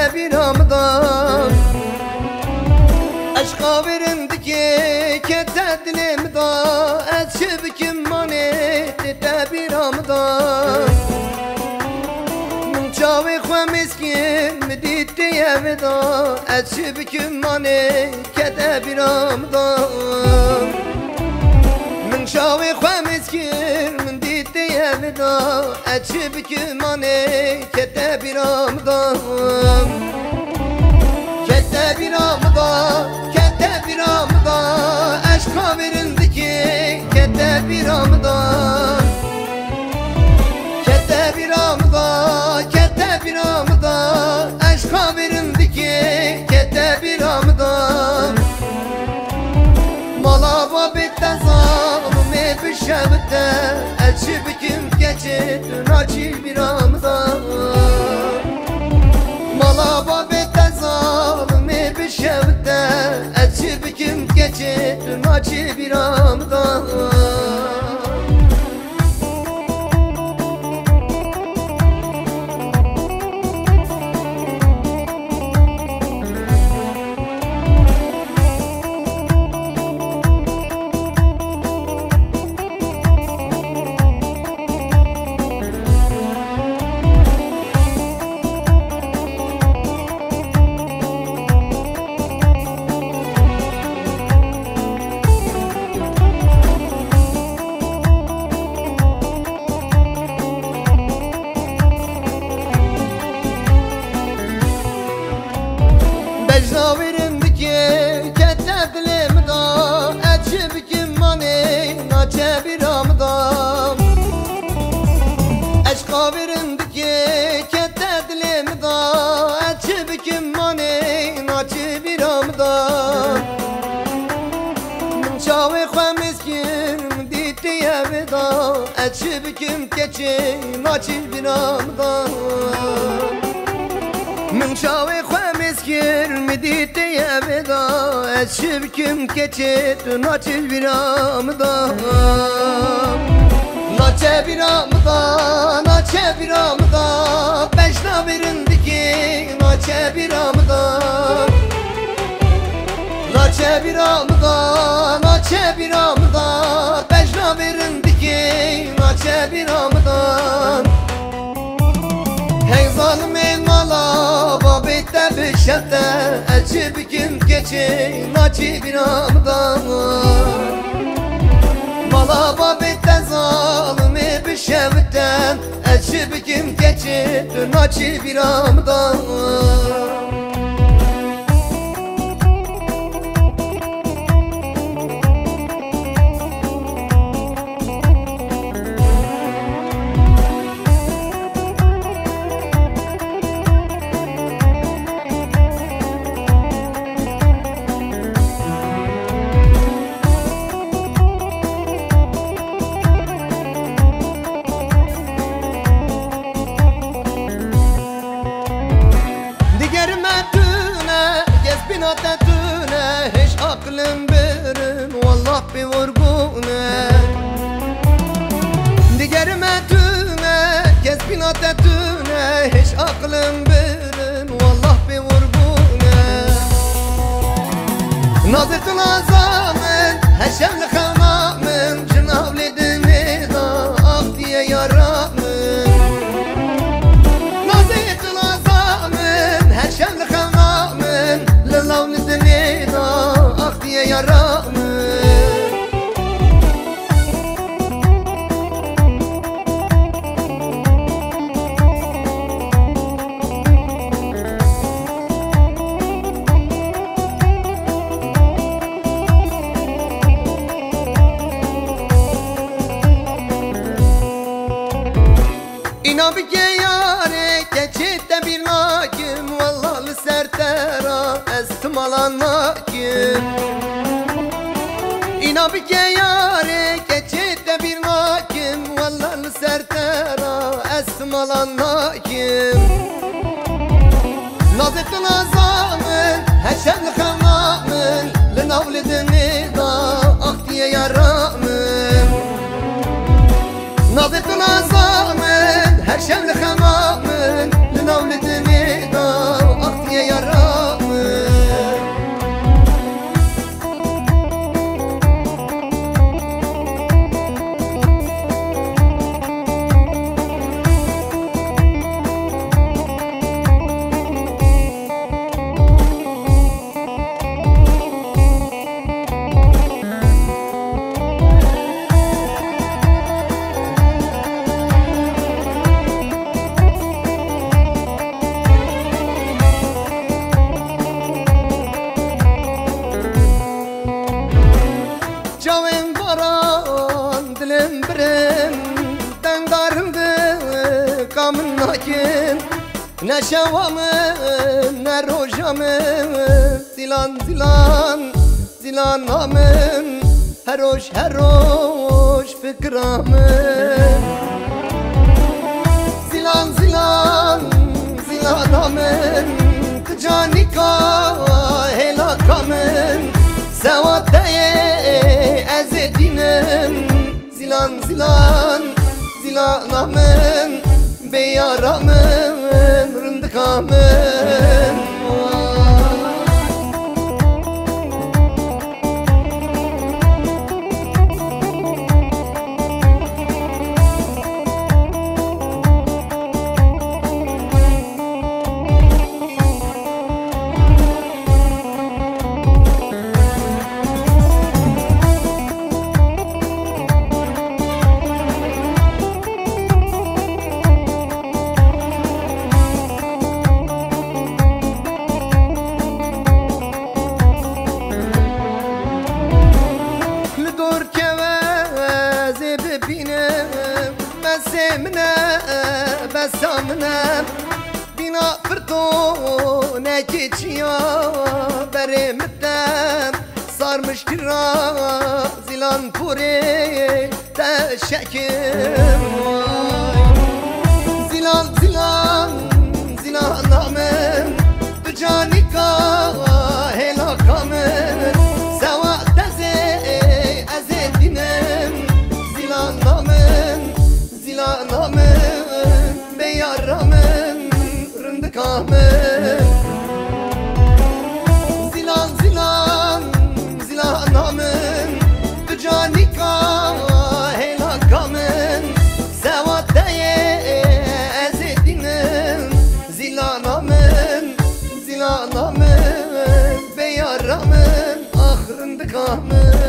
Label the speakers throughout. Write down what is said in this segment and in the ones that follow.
Speaker 1: biramdan Aşka verindiki kete dilimda Ez şebikim manet de biramdan Çavi xwe miskin mi dîtî evda Ez şebikim manet kete biramdan Min çavi xwe miskin min dîtî evda Ez şebikim manet kete biramdan Kete biramdan kete biramdan Aşka verindiki kete biramdan Kete biramdan kete biramdan Aşka verindiki kete biramdan Mala babette zalime bişevde Elçi bikim geçit naçil biramdan Mala babette zalime bişevde Elçi bikim geçit naçil biramdan Bejna verindiki kete dilimda Etçi bikim mani naçe biramda Eşka verindiki kete dilimda Etçi bikim mani naçe biramda Çavi xwe miskin dîtî evda Etçi bikim keçi naçe biramda Min çavi xwe miskin mi dîtî evda Ez şebikim keçit naçil biramda Naçe biramda naçe biramda Bejna verindiki naçe biramda Naçe biramda naçe biramda Bejna verindiki naçe biramda Hey zalim ey mala babette bişevde Elçi bikim keçi naçi biramdan Mala babette zalim ey bişevde Elçi bikim keçi naçi biramdan Binatetüne hiç aklım birin Vallah bir vurgune Digerime tüne kes binatetüne hiç aklım birin Vallah bir vurgune Nazırtın azamın heşemli kanamın Cınavli dinida ah diye yaramın Nazırtın azamın heşemli kanamın Lavni dinida ah diye yaramın İnabike yâre geçitte bir nakim Vallahi sertera estim nakim İnabike yâre geçitte bir nakim Vallahi sertera estim nakim Nazıttın azamın heşemli kanamın Linavli dinida ah diye yaramın Nazıttın azamın heşemli kanamın Linavli dinida ah Ne şevamın ne rojamın, zilan zilan zilanamın, her hoş fikramın. Zilan zilan zilanamın, kıcanika helakamın, sevatteye ezedinin. Zilan zilan zilanamın, beyaramın rındıkamın. Semne besamne bina fırto ne geçiyor berimden sarmış kira zilan puri teşekkür. Zilan zilan zilanamın, canika helakamın, sevatteze ezedinem. Zilanamın zilanamın, beyaramın rındıkamın. Zilan zilan zilanamın, canika helakamın, sevatteye ezedinin. Zilanamın zilanamın, beyaramın ah rındıkamın.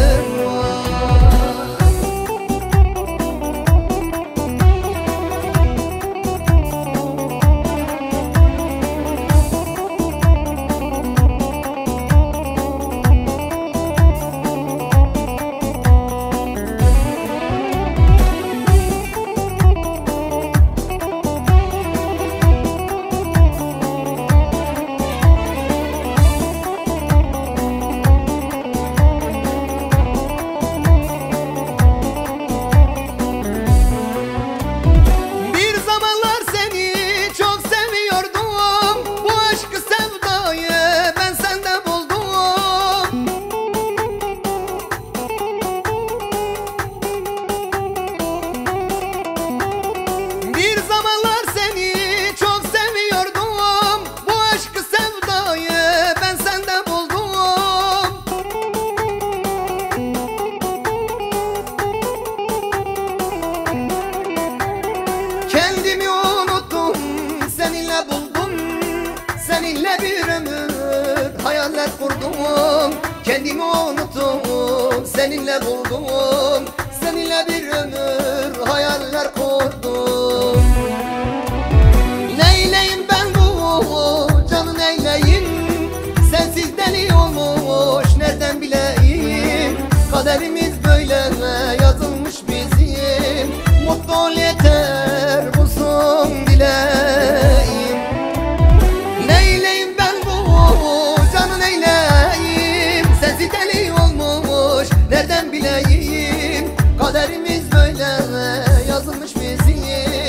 Speaker 1: Seninle bir ömür hayaller kurdum, kendimi unuttum, seninle buldum. Seninle bir ömür hayaller kurdum. Neyleyim ben bu canı neyleyim, sensiz deli olmuş nereden bileyim. Kaderimiz böyle yazılmış bizim, mutlu ol yeter bu son dileğim. Neyleyim ben bu canı neyleyim, sensiz deli olmuş nereden bileyim. Kaderimiz böyle yazılmış bizim.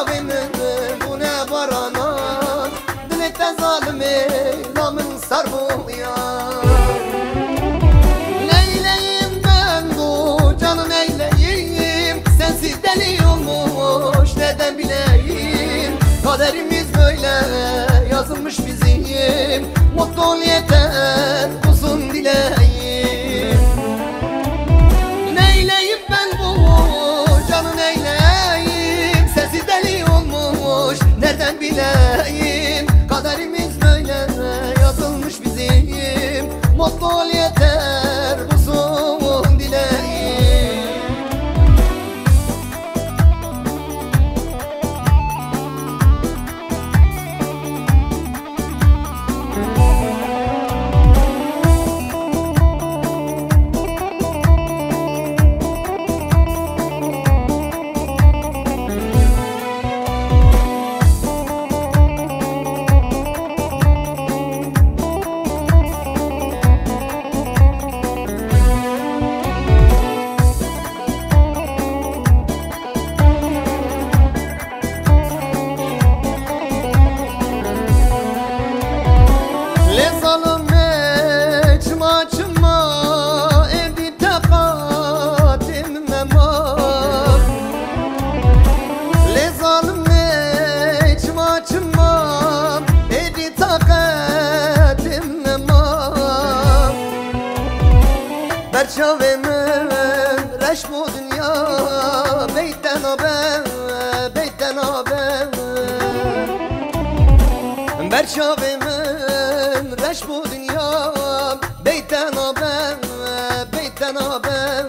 Speaker 1: çavinin bu ne barana Dilekte zalimi namın sarmıyor Neyleyim ben bu canım neyleyim Sensiz deli olmuş neden bileyim Kaderimiz böyle yazılmış bizim Mutlu ol yeter uzun dileğim Neyleyim ben bu canım neyleyim Sensiz deli olmuş nereden bileyim Kaderimiz böyle yazılmış bizim Mutlu ol yeter uzun dileğim Berçavemin reş bu dünya Beyten haber, beyten haber Berçavemin reş bu dünya Beyten haber, beyten haber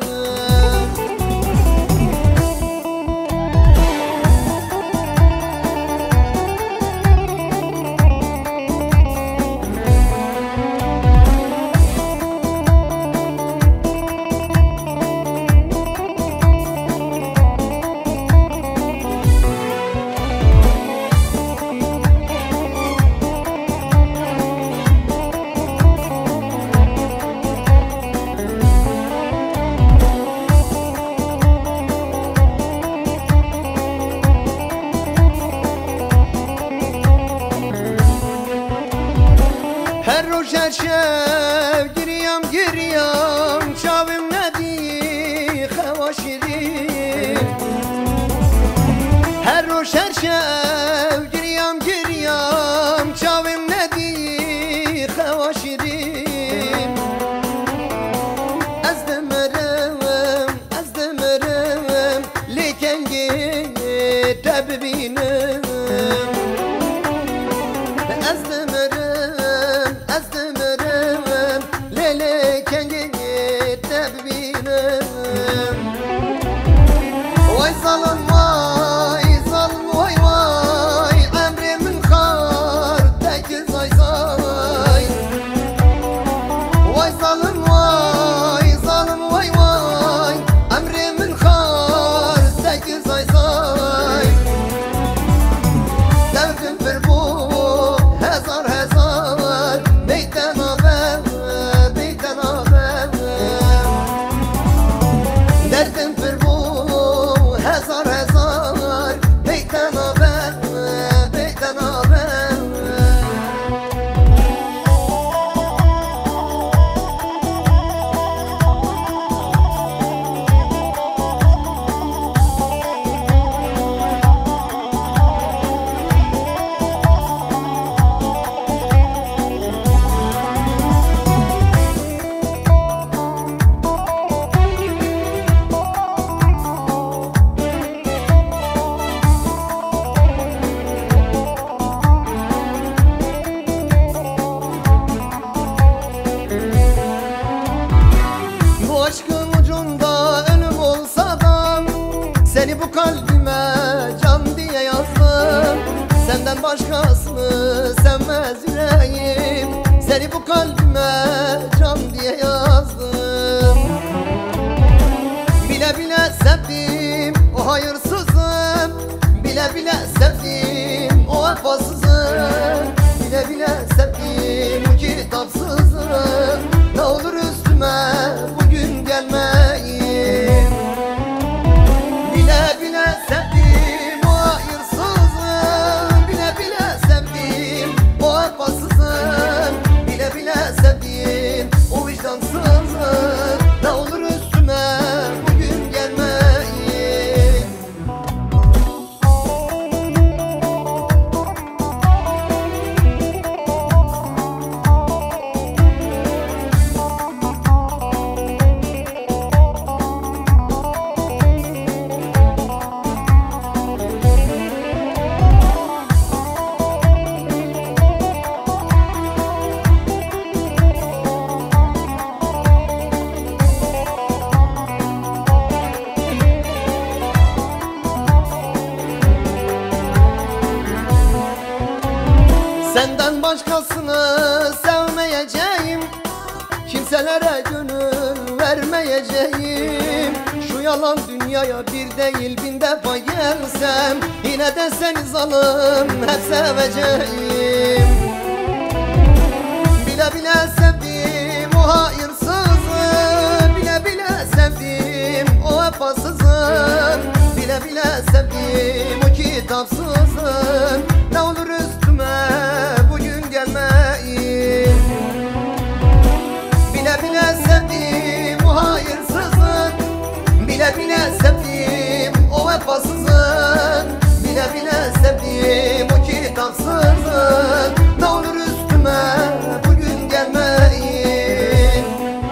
Speaker 1: Her roş her şev giriyam çavim nedi xevaşiri Her roş her şev giriyam çavim nedi xevaşiri Ez demerim leken git bebinim Ez demerim lele kendi tebbinim Vay zalim vay Emrimin kar tekiz ay say Vay zalim vay Emrimin kar tekiz ay say Derdim bir bu hezar Beyten haber, beyten haber Derdim bir bu hezar Beyten haber, beyten haber Seni bu kalbime can diye yazdım Senden başkasını sevmez yüreğim Seni bu kalbime can diye yazdım Bile bile sevdim o hayırsızım Bile bile sevdim o vefasızım Bile bile sevdim o kitapsızım Ne olur üstüme bugün gelmeyin Bile bile sevdim o hayırsızım Senden başkasını sevmeyeceğim, kimselere gönül vermeyeceğim. Şu yalan dünyaya bir değil bin defa gelsem, yine de seni zalim hep seveceğim. Bile bile sevdim o hayırsızı, bile bile sevdim o vefasızı, bile bile sevdim o kitapsızı. Ne olur üstüme bugün gelmeyin. Bile bile sevdim o hayırsızı, bile bile sevdim o vefasızı, bile bile sevdim o kitapsızı. Ne olur üstüme bugün gelmeyin.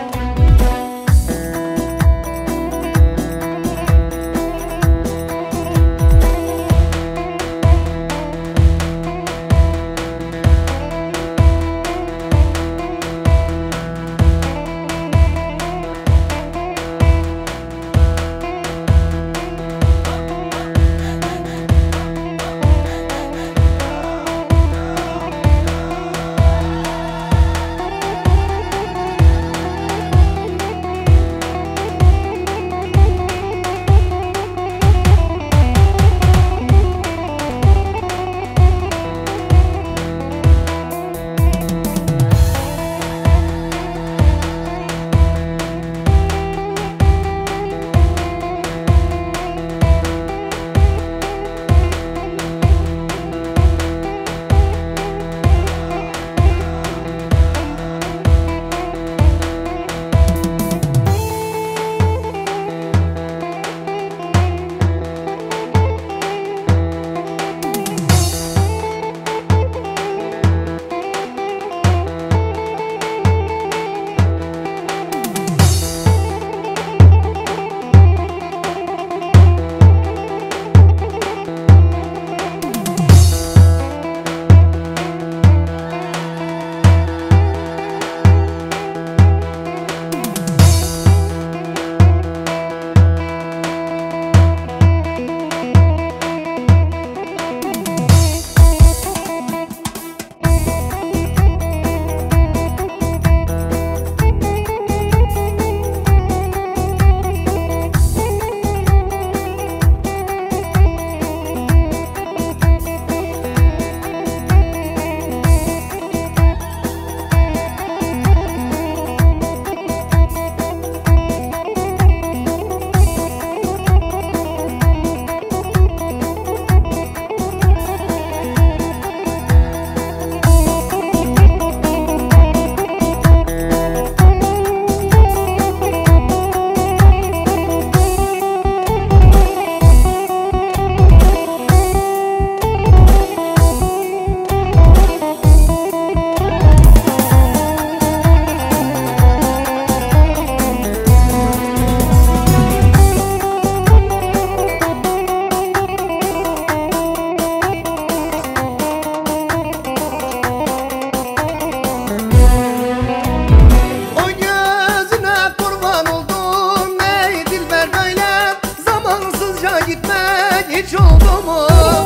Speaker 1: Hiç oldu mu?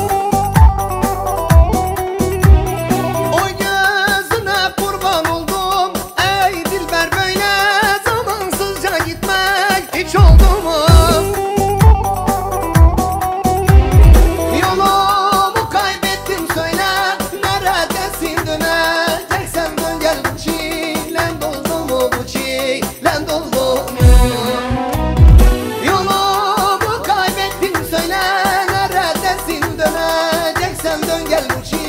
Speaker 1: O gözüne kurban oldum ey dilber, böyle zamansızca gitmek hiç oldu mu? Yolumu kaybettim, söyle neredesin, döneceksen dön gel, bu çilen doldu mu, bu çilen doldu mu? Yolumu kaybettim, söyle döneceksen dön gel, bu çiğ